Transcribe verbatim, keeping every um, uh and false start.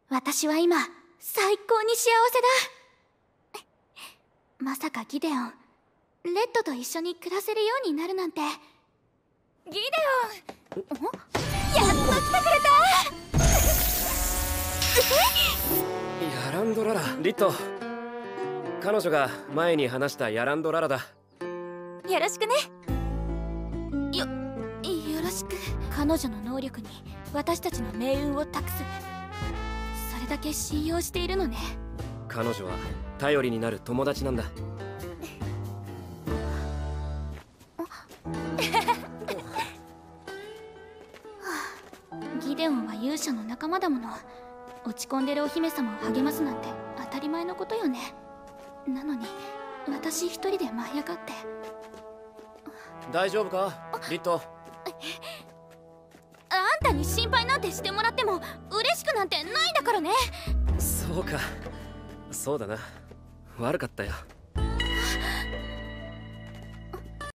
私は今最高に幸せだ。まさかギデオンレッドと一緒に暮らせるようになるなんて。ギデオン、やっと来てくれた。 ヤランドララ、リット。彼女が前に話したヤランドララだ。 よろしくね。よ、よろしく。彼女の能力に私たちの命運を託す。それだけ信用しているのね。 彼女は頼りになる友達なんだ。 ギデオンは勇者の仲間だもの。落ち込んでるお姫様を励ますなんて当たり前のことよね。なのに私一人で舞い上がって。 大丈夫かリット。 あんたに心配なんてしてもらっても嬉しくなんてないんだからね。 そうか、そうだな。悪かったよ。